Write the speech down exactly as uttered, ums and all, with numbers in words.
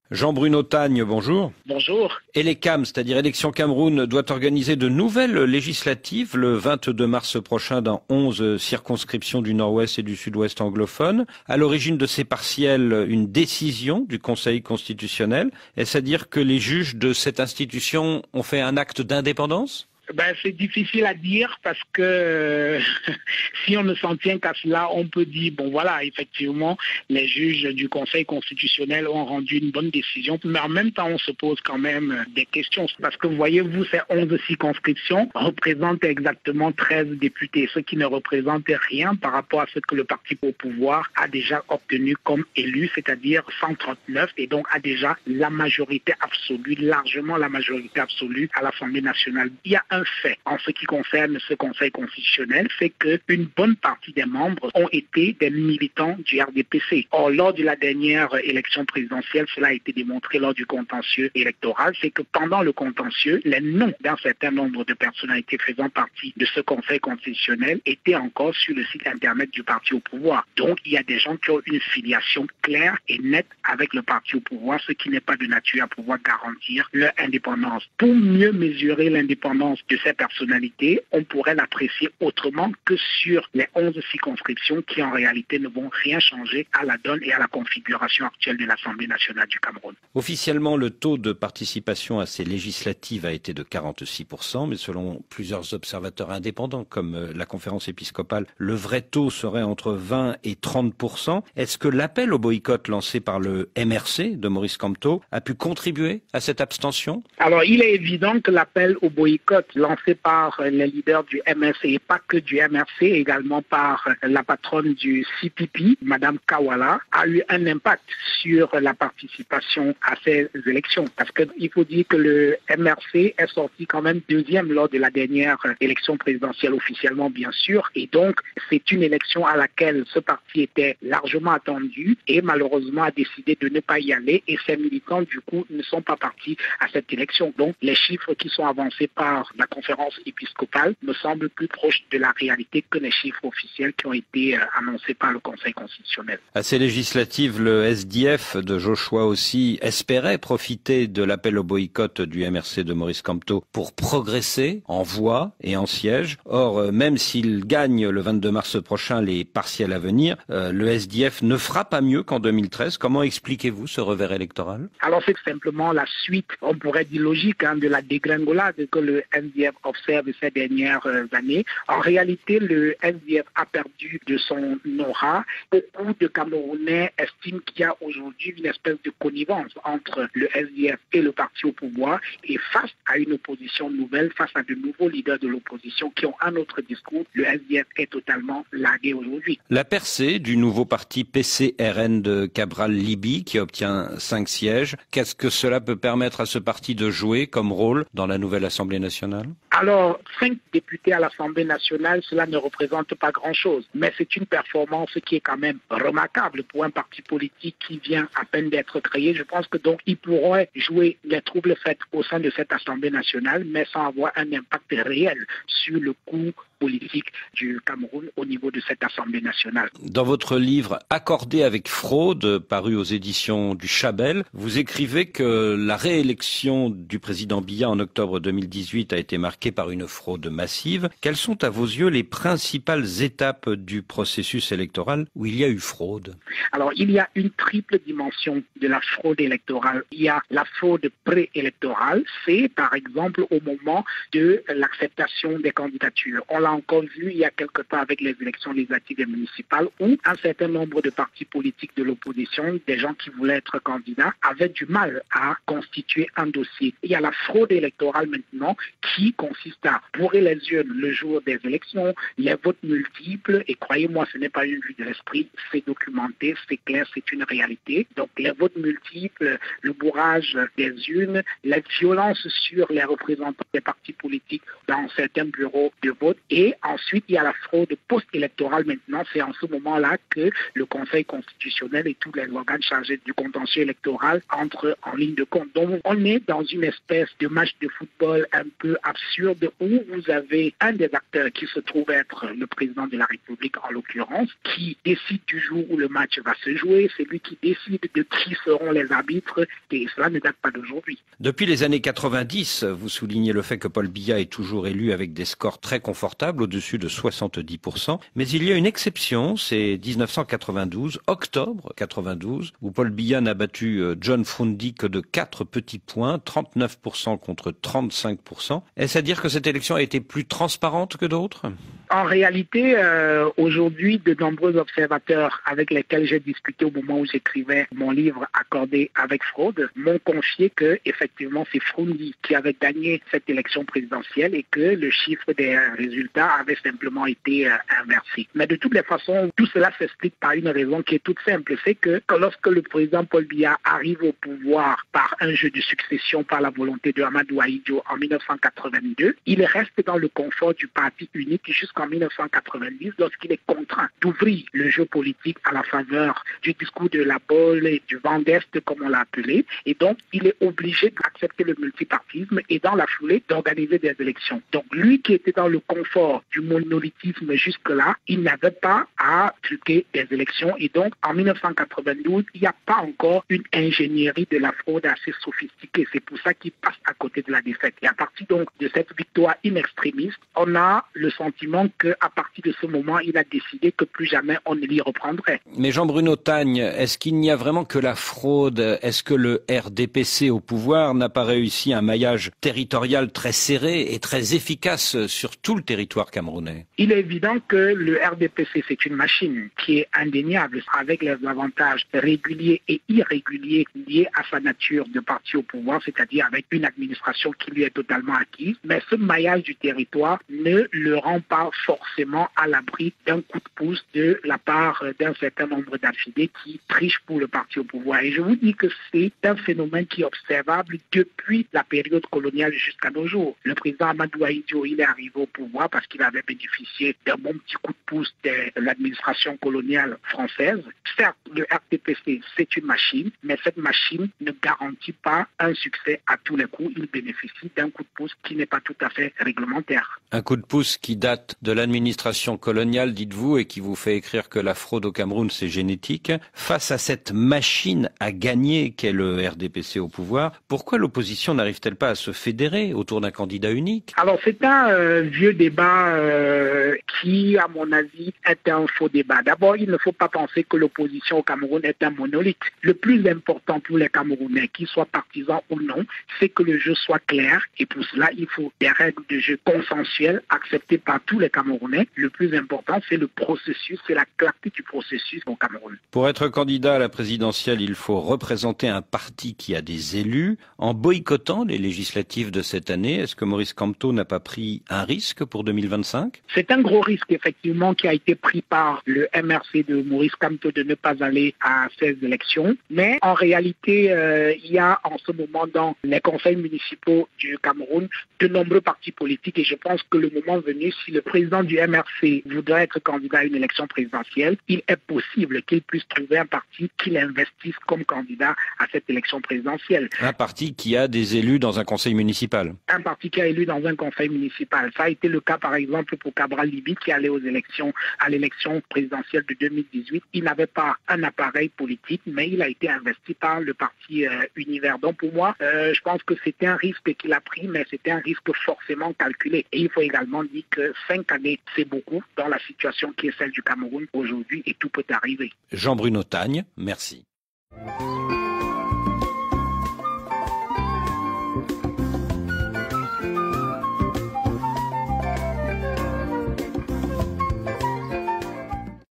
Jean-Bruno Tagne, bonjour. Bonjour. Elecam, c'est-à-dire Élections Cameroun, doit organiser de nouvelles législatives le vingt-deux mars prochain dans onze circonscriptions du nord-ouest et du sud-ouest anglophones. À l'origine de ces partiels, une décision du Conseil constitutionnel. Est-ce à dire que les juges de cette institution ont fait un acte d'indépendance ? Ben, c'est difficile à dire parce que euh, si on ne s'en tient qu'à cela, on peut dire, bon voilà, effectivement, les juges du Conseil constitutionnel ont rendu une bonne décision, mais en même temps, on se pose quand même des questions. Parce que voyez-vous, ces onze circonscriptions représentent exactement treize députés, ce qui ne représente rien par rapport à ce que le parti au pouvoir a déjà obtenu comme élu, c'est-à-dire cent trente-neuf, et donc a déjà la majorité absolue, largement la majorité absolue à l'Assemblée nationale. Il y a un fait en ce qui concerne ce Conseil constitutionnel, c'est qu'une bonne partie des membres ont été des militants du R D P C. Or, lors de la dernière élection présidentielle, cela a été démontré lors du contentieux électoral, c'est que pendant le contentieux, les noms d'un certain nombre de personnalités faisant partie de ce Conseil constitutionnel étaient encore sur le site internet du parti au pouvoir. Donc, il y a des gens qui ont une filiation claire et nette avec le parti au pouvoir, ce qui n'est pas de nature à pouvoir garantir leur indépendance. Pour mieux mesurer l'indépendance de ces personnalités, on pourrait l'apprécier autrement que sur les onze circonscriptions qui en réalité ne vont rien changer à la donne et à la configuration actuelle de l'Assemblée nationale du Cameroun. Officiellement, le taux de participation à ces législatives a été de quarante-six pour cent, mais selon plusieurs observateurs indépendants comme la conférence épiscopale, le vrai taux serait entre vingt et trente pour cent. Est-ce que l'appel au boycott lancé par le M R C de Maurice Kamto a pu contribuer à cette abstention? Alors, il est évident que l'appel au boycott lancé par les leaders du M R C et pas que du M R C, également par la patronne du C P P, Madame Kawala, a eu un impact sur la participation à ces élections. Parce qu'il faut dire que le M R C est sorti quand même deuxième lors de la dernière élection présidentielle officiellement, bien sûr. Et donc, c'est une élection à laquelle ce parti était largement attendu et malheureusement a décidé de ne pas y aller. Et ses militants, du coup, ne sont pas partis à cette élection. Donc, les chiffres qui sont avancés par la conférence épiscopale me semblent plus proches de la réalité que les chiffres officiels qui ont été euh, annoncés par le Conseil constitutionnel. À ces législatives, le S D F de Joshua aussi espérait profiter de l'appel au boycott du M R C de Maurice Kamto pour progresser en voix et en sièges. Or, même s'il gagne le vingt-deux mars prochain les partiels à venir, euh, le S D F ne fera pas mieux qu'en deux mille treize. Comment expliquez-vous ce revers électoral? Alors, c'est simplement la suite, on pourrait dire logique, hein, de la dégringolade que le S D F observe ces dernières années. En réalité, le S D F a perdu de son aura. Beaucoup de Camerounais estiment qu'il y a aujourd'hui une espèce de connivence entre le S D F et le parti au pouvoir. Et face à une opposition nouvelle, face à de nouveaux leaders de l'opposition qui ont un autre discours, le S D F est totalement largué aujourd'hui. La percée du nouveau parti P C R N de Cabral Libby qui obtient cinq sièges, qu'est-ce que cela peut permettre à ce parti de jouer comme rôle dans la nouvelle Assemblée nationale? Alors, cinq députés à l'Assemblée nationale, cela ne représente pas grand-chose, mais c'est une performance qui est quand même remarquable pour un parti politique qui vient à peine d'être créé. Je pense que donc ils pourraient jouer les troubles faits au sein de cette Assemblée nationale, mais sans avoir un impact réel sur le coût politique du Cameroun au niveau de cette Assemblée nationale. Dans votre livre « Accordé avec fraude », paru aux éditions du Chabel, vous écrivez que la réélection du président Biya en octobre deux mille dix-huit a été marquée par une fraude massive. Quelles sont à vos yeux les principales étapes du processus électoral où il y a eu fraude? Alors, il y a une triple dimension de la fraude électorale. Il y a la fraude préélectorale, c'est par exemple au moment de l'acceptation des candidatures. On l'a encore vu il y a quelque temps avec les élections législatives et municipales où un certain nombre de partis politiques de l'opposition, des gens qui voulaient être candidats, avaient du mal à constituer un dossier. Il y a la fraude électorale maintenant qui consiste à bourrer les urnes le jour des élections, les votes multiples, et croyez-moi, ce n'est pas une vue de l'esprit, c'est documenté, c'est clair, c'est une réalité. Donc les votes multiples, le bourrage des urnes, la violence sur les représentants des partis politiques dans certains bureaux de vote et Et ensuite, il y a la fraude post-électorale maintenant. C'est en ce moment-là que le Conseil constitutionnel et tous les organes chargés du contentieux électoral entrent en ligne de compte. Donc, on est dans une espèce de match de football un peu absurde où vous avez un des acteurs qui se trouve être le président de la République, en l'occurrence, qui décide du jour où le match va se jouer. C'est lui qui décide de qui seront les arbitres, et cela ne date pas d'aujourd'hui. Depuis les années quatre-vingt-dix, vous soulignez le fait que Paul Biya est toujours élu avec des scores très confortables, au-dessus de soixante-dix pour cent. Mais il y a une exception, c'est dix-neuf cent quatre-vingt-douze, octobre quatre-vingt-douze, où Paul Biya n'a battu John Frundi que de quatre petits points, trente-neuf pour cent contre trente-cinq pour cent. Est-ce à dire que cette élection a été plus transparente que d'autres ? En réalité, euh, aujourd'hui, de nombreux observateurs avec lesquels j'ai discuté au moment où j'écrivais mon livre Accordé avec fraude m'ont confié que effectivement c'est Frundi qui avait gagné cette élection présidentielle et que le chiffre des résultats avait simplement été euh, inversé. Mais de toutes les façons, tout cela s'explique par une raison qui est toute simple, c'est que lorsque le président Paul Biya arrive au pouvoir par un jeu de succession par la volonté de Amadou Ahidjo en mille neuf cent quatre-vingt-deux, il reste dans le confort du parti unique jusqu'en mille neuf cent quatre-vingt-dix lorsqu'il est contraint d'ouvrir le jeu politique à la faveur du discours de la bolle et du vent d'Est comme on l'a appelé, et donc il est obligé d'accepter le multipartisme et dans la foulée d'organiser des élections. Donc lui qui était dans le confort du monolithisme jusque-là, il n'avait pas à truquer des élections et donc en mille neuf cent quatre-vingt-douze, il n'y a pas encore une ingénierie de la fraude assez sophistiquée. C'est pour ça qu'il passe à côté de la défaite. Et à partir donc de cette victoire in extremis, on a le sentiment qu'à partir de ce moment, il a décidé que plus jamais on ne l'y reprendrait. Mais Jean-Bruno Tagne, est-ce qu'il n'y a vraiment que la fraude? Est-ce que le R D P C au pouvoir n'a pas réussi un maillage territorial très serré et très efficace sur tout le territoire camerounais? Il est évident que le R D P C, c'est une machine qui est indéniable avec les avantages réguliers et irréguliers liés à sa nature de parti au pouvoir, c'est-à-dire avec une administration qui lui est totalement acquise. Mais ce maillage du territoire ne le rend pas forcément à l'abri d'un coup de pouce de la part d'un certain nombre d'affidés qui trichent pour le parti au pouvoir. Et je vous dis que c'est un phénomène qui est observable depuis la période coloniale jusqu'à nos jours. Le président Amadou Ahidjo, il est arrivé au pouvoir parce qu'il avait bénéficié d'un bon petit coup de pouce de l'administration coloniale française. Certes, le R D P C, c'est une machine, mais cette machine ne garantit pas un succès à tous les coups. Il bénéficie d'un coup de pouce qui n'est pas tout à fait réglementaire. Un coup de pouce qui date de l'administration coloniale, dites-vous, et qui vous fait écrire que la fraude au Cameroun, c'est génétique. Face à cette machine à gagner qu'est le R D P C au pouvoir, pourquoi l'opposition n'arrive-t-elle pas à se fédérer autour d'un candidat unique? Alors, c'est un euh, vieux débat euh, qui, à mon avis, est un faux débat. D'abord, il ne faut pas penser que l'opposition au Cameroun est un monolithe. Le plus important pour les Camerounais, qu'ils soient partisans ou non, c'est que le jeu soit clair. Et pour cela, il faut des règles de jeu consensuelles acceptées par tous les Camerounais. Le plus important, c'est le processus, c'est la clarté du processus au Cameroun. Pour être candidat à la présidentielle, il faut représenter un parti qui a des élus. En boycottant les législatives de cette année, est-ce que Maurice Kamto n'a pas pris un risque pour deux mille vingt-cinq? C'est un gros risque, effectivement, qui a été pris par le M R C de Maurice Kamto de ne pas aller à ces élections. Mais en réalité, euh, il y a en ce moment dans les conseils municipaux du Cameroun de nombreux partis politiques et je pense que le moment venu, si le président du M R C voudrait être candidat à une élection présidentielle, il est possible qu'il puisse trouver un parti qui l'investisse comme candidat à cette élection présidentielle. Un parti qui a des élus dans un conseil municipal. Un parti qui a élu dans un conseil municipal. Ça a été le cas, par exemple, pour Cabral Libi qui allait aux élections, à l'élection présidentielle de deux mille dix-huit. Il n'avait pas un appareil politique, mais il a été investi par le parti euh, Univers. Donc pour moi, euh, je pense que c'était un risque qu'il a pris, mais c'était un risque forcément calculé. Et il faut également dire que cinq années, c'est beaucoup dans la situation qui est celle du Cameroun aujourd'hui et tout peut arriver. Jean-Bruno Tagne, merci.